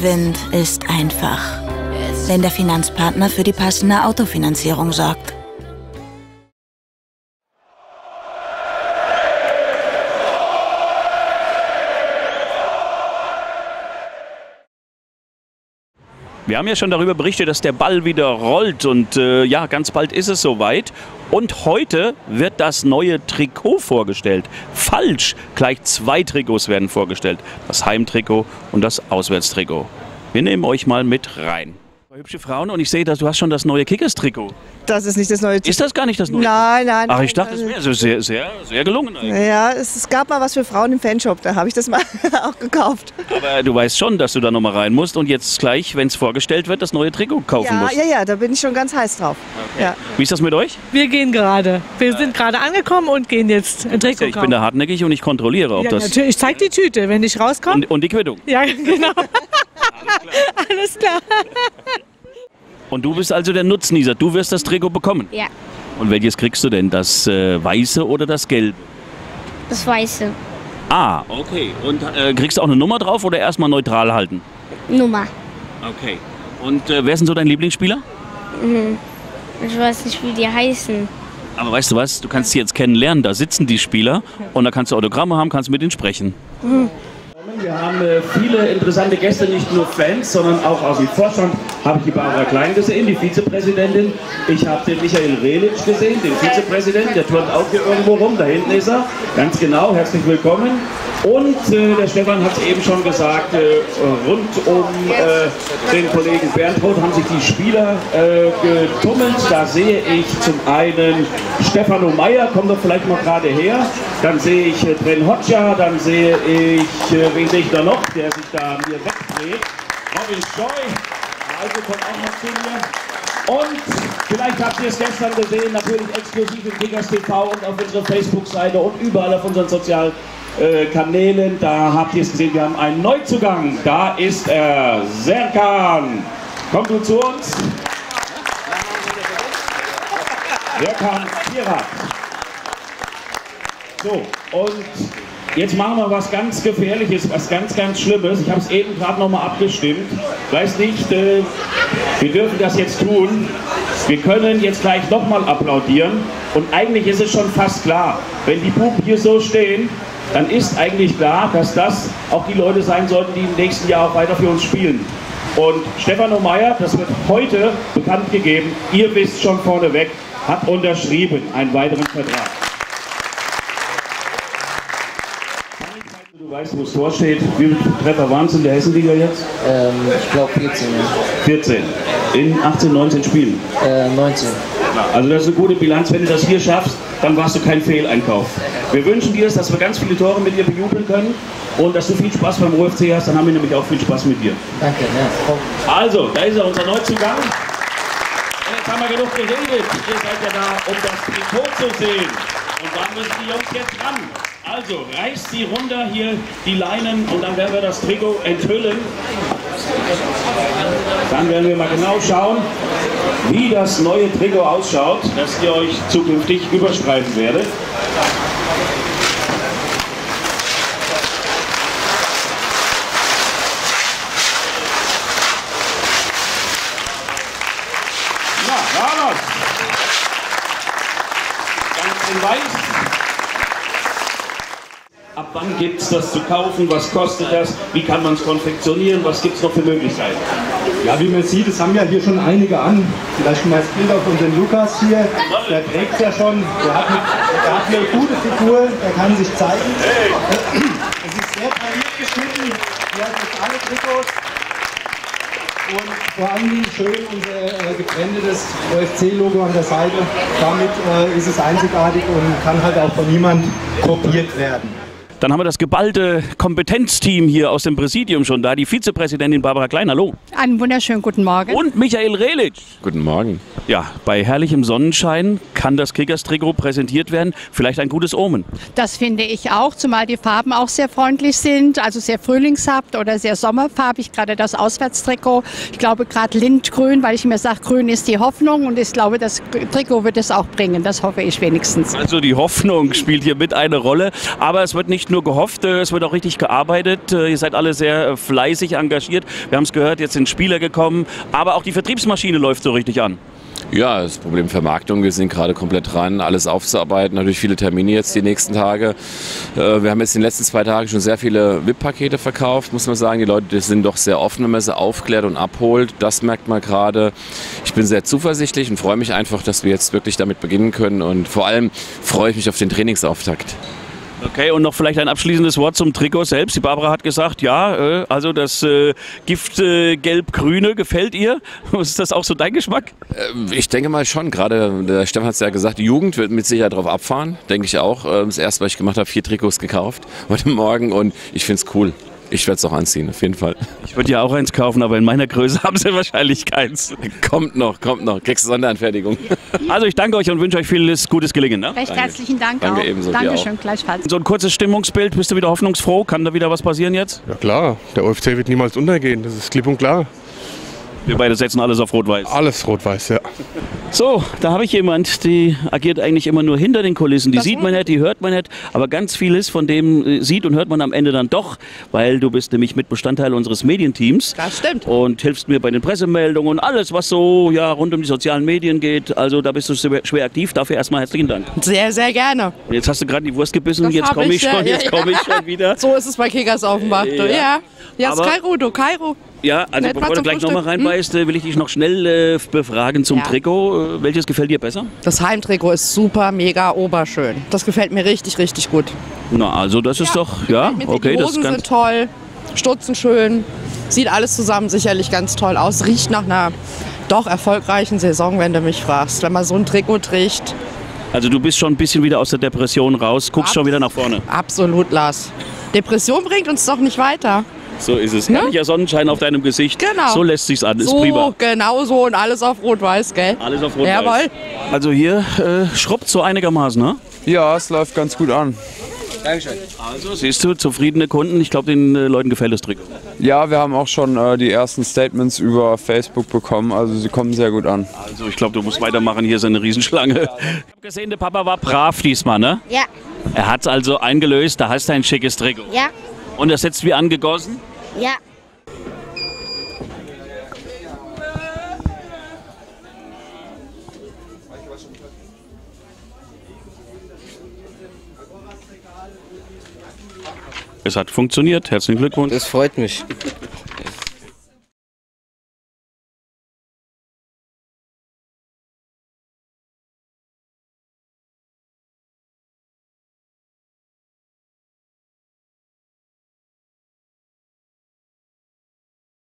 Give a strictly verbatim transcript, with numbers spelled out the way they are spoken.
Rückenwind ist einfach, wenn der Finanzpartner für die passende Autofinanzierung sorgt. Wir haben ja schon darüber berichtet, dass der Ball wieder rollt und äh, ja, ganz bald ist es soweit. Und heute wird das neue Trikot vorgestellt. Falsch, gleich zwei Trikots werden vorgestellt. Das Heimtrikot und das Auswärtstrikot. Wir nehmen euch mal mit rein. Hübsche Frauen und ich sehe, dass du hast schon das neue Kickers-Trikot. Das ist nicht das neue Trikot. Ist das gar nicht das neue? Nein, nein. Ach, ich dachte, das wäre sehr, sehr, sehr gelungen eigentlich. Ja, es, es gab mal was für Frauen im Fanshop, da habe ich das mal auch gekauft. Aber du weißt schon, dass du da nochmal rein musst und jetzt gleich, wenn es vorgestellt wird, das neue Trikot kaufen ja, musst. Ja, ja, da bin ich schon ganz heiß drauf. Okay. Ja. Wie ist das mit euch? Wir gehen gerade. Wir sind gerade angekommen und gehen jetzt ein Trikot kaufen. Ich bin da hartnäckig und ich kontrolliere, ob ja, das... Natürlich. Ich zeig die Tüte, wenn ich rauskomme. Und, und die Quittung. Ja, genau. Alles klar. Alles klar. Und du bist also der Nutznießer. Du wirst das Trikot bekommen. Ja, Und welches kriegst du denn? Das äh, weiße oder das gelbe? das Weiße. Ah, okay. Und äh, kriegst du auch eine Nummer drauf oder erstmal neutral halten? Nummer. Okay. Und äh, wer ist denn so dein Lieblingsspieler? Ich weiß nicht, wie die heißen. Aber weißt du was? Du kannst sie jetzt kennenlernen. Da sitzen die Spieler und da kannst du Autogramme haben, kannst mit ihnen sprechen. Wir haben äh, viele interessante Gäste, nicht nur Fans, sondern auch aus dem Vorstand. Habe ich die Barbara Klein gesehen, die Vizepräsidentin. Ich habe den Michael Rehlich gesehen, den Vizepräsidenten. Der turnt auch hier irgendwo rum. Da hinten ist er. Ganz genau, herzlich willkommen. Und äh, der Stefan hat es eben schon gesagt, äh, rund um äh, den Kollegen Berntroth haben sich die Spieler äh, getummelt. Da sehe ich zum einen Stefano Meyer, kommt doch vielleicht mal gerade her. Dann sehe ich äh, Dren Hodja, dann sehe ich, äh, wen sehe ich da noch, der sich da mir wegdreht. Robin Scheu, also kommt auch noch zu mir. Und vielleicht habt ihr es gestern gesehen, natürlich exklusiv im Kickers T V und auf unserer Facebook-Seite und überall auf unseren sozialen Äh, Kanälen, da habt ihr es gesehen, wir haben einen Neuzugang, da ist er, Serkan, komm du zu uns, Serkan Pirat. So, und jetzt machen wir was ganz Gefährliches, was ganz, ganz Schlimmes, ich habe es eben gerade nochmal abgestimmt, weiß nicht, äh, wir dürfen das jetzt tun, wir können jetzt gleich nochmal applaudieren und eigentlich ist es schon fast klar, wenn die Buben hier so stehen, dann ist eigentlich klar, dass das auch die Leute sein sollten, die im nächsten Jahr auch weiter für uns spielen. Und Stefano Meyer, das wird heute bekannt gegeben, ihr wisst schon vorneweg, hat unterschrieben einen weiteren Vertrag. Du weißt, wo es Tor steht. Wie viele Treffer waren es in der Hessenliga jetzt? Ähm, ich glaube vierzehn. vierzehn. In achtzehn, neunzehn Spielen? Äh, neunzehn. Also das ist eine gute Bilanz. Wenn du das hier schaffst, dann warst du kein Fehleinkauf. Wir wünschen dir, dass wir ganz viele Tore mit dir bejubeln können und dass du viel Spaß beim O F C hast. Dann haben wir nämlich auch viel Spaß mit dir. Danke. Ja. Also, da ist er, unser Neuzugang. Und jetzt haben wir genug geredet. Ihr seid ja da, um das Trikot zu sehen. Und dann müssen die Jungs jetzt ran. Also, reißt sie runter hier, die Leinen, und dann werden wir das Trikot enthüllen. Dann werden wir mal genau schauen, wie das neue Trikot ausschaut, das ihr euch zukünftig überschreiben werdet. Ja, Carlos! Ganz in weiß. Ab wann gibt es das zu kaufen? Was kostet das? Wie kann man es konfektionieren? Was gibt es noch für Möglichkeiten? Ja, wie man sieht, es haben ja hier schon einige an. Vielleicht mal das Bild auf unseren Lukas hier. Der trägt es ja schon. Der hat, eine, der hat eine gute Figur. Der kann sich zeigen. Es ist sehr pariert geschnitten. Hier hat es alle Trikots. Und vor allem schön unser äh, gebrändetes O F C-Logo an der Seite. Damit äh, ist es einzigartig und kann halt auch von niemand kopiert werden. Dann haben wir das geballte Kompetenzteam hier aus dem Präsidium schon da. Die Vizepräsidentin Barbara Klein, hallo. Einen wunderschönen guten Morgen. Und Michael Rehlich. Guten Morgen. Ja, bei herrlichem Sonnenschein kann das Kickers-Trikot präsentiert werden. Vielleicht ein gutes Omen. Das finde ich auch, zumal die Farben auch sehr freundlich sind, also sehr frühlingshaft oder sehr sommerfarbig, gerade das Auswärtstrikot. Ich glaube gerade Lindgrün, weil ich mir sage, grün ist die Hoffnung und ich glaube, das Trikot wird es auch bringen. Das hoffe ich wenigstens. Also die Hoffnung spielt hier mit eine Rolle, aber es wird nicht nicht nur gehofft, äh, es wird auch richtig gearbeitet. Äh, ihr seid alle sehr äh, fleißig engagiert. Wir haben es gehört, jetzt sind Spieler gekommen, aber auch die Vertriebsmaschine läuft so richtig an. Ja, das Problem Vermarktung, wir sind gerade komplett dran, alles aufzuarbeiten. Natürlich viele Termine jetzt die nächsten Tage. Äh, wir haben jetzt in den letzten zwei Tagen schon sehr viele V I P-Pakete verkauft, muss man sagen. Die Leute sind doch sehr offen, wenn man sie aufklärt und abholt. Das merkt man gerade. Ich bin sehr zuversichtlich und freue mich einfach, dass wir jetzt wirklich damit beginnen können. Und vor allem freue ich mich auf den Trainingsauftakt. Okay, und noch vielleicht ein abschließendes Wort zum Trikot selbst. Die Barbara hat gesagt, ja, äh, also das äh, Gift äh, gelb-grüne gefällt ihr. Ist das auch so dein Geschmack? Äh, ich denke mal schon. Gerade der Stefan hat es ja gesagt, die Jugend wird mit Sicherheit darauf abfahren. Denke ich auch. Äh, das erste, was ich gemacht habe, vier Trikots gekauft heute Morgen und ich finde es cool. Ich werde es auch anziehen, auf jeden Fall. Ich würde ja auch eins kaufen, aber in meiner Größe haben sie wahrscheinlich keins. Kommt noch, kommt noch. Kriegst du Sonderanfertigung. Also ich danke euch und wünsche euch vieles gutes Gelingen. Ne? Recht herzlichen Dank Danke auch. ebenso, dir Dankeschön, auch. gleichfalls. So ein kurzes Stimmungsbild. Bist du wieder hoffnungsfroh? Kann da wieder was passieren jetzt? Ja klar, der O F C wird niemals untergehen, das ist klipp und klar. Wir beide setzen alles auf Rot-Weiß. Alles rot-weiß, ja. So, da habe ich jemand, die agiert eigentlich immer nur hinter den Kulissen. Die sieht man nicht, die hört man nicht, aber ganz vieles von dem äh, sieht und hört man am Ende dann doch, weil du bist nämlich Mitbestandteil unseres Medienteams. Das stimmt. Und hilfst mir bei den Pressemeldungen und alles, was so ja, rund um die sozialen Medien geht. Also da bist du schwer, schwer aktiv. Dafür erstmal herzlichen Dank. Sehr, sehr gerne. Jetzt hast du gerade die Wurst gebissen, Das jetzt hab komme ich, ich, ja, schon, ja, jetzt ja. komm ich schon wieder. So ist es bei Kickers Offenbach. Ja. Ja, ja. Ja, ist Aber- Kairo, du Kairo. Ja, also Nett, bevor was du zum gleich nochmal Frühstück. reinbeißt, äh, will ich dich noch schnell äh, befragen zum Ja. Trikot. Äh, welches gefällt dir besser? Das Heimtrikot ist super, mega, oberschön. Das gefällt mir richtig, richtig gut. Na, also das ist doch, ja, Mit okay, die das Hosen ist ganz... sind toll, Stutzen schön. Sieht alles zusammen sicherlich ganz toll aus. Riecht nach einer doch erfolgreichen Saison, wenn du mich fragst. Wenn man so ein Trikot trägt. Also du bist schon ein bisschen wieder aus der Depression raus, guckst Ab- schon wieder nach vorne. Absolut, Lars. Depression bringt uns doch nicht weiter. So ist es. Ne? Herrlicher Sonnenschein auf deinem Gesicht. Genau. So lässt sich's an. Ist So, prima. genau so und alles auf Rot-Weiß, gell? Alles auf Rot-Weiß. Jawohl. Also hier äh, schrubbt so einigermaßen, ne? Ja, es läuft ganz gut an. Dankeschön. Also siehst du, zufriedene Kunden. Ich glaube, den äh, Leuten gefällt das Trikot. Ja, wir haben auch schon äh, die ersten Statements über Facebook bekommen, also sie kommen sehr gut an. Also ich glaube, du musst weitermachen. Hier ist eine Riesenschlange. Ich habe gesehen, der Papa war brav diesmal, ne? Ja, Er hat also eingelöst, da hast du ein schickes Trikot. ja, Und das sitzt wie angegossen? ja. Es hat funktioniert. Herzlichen Glückwunsch. Das freut mich.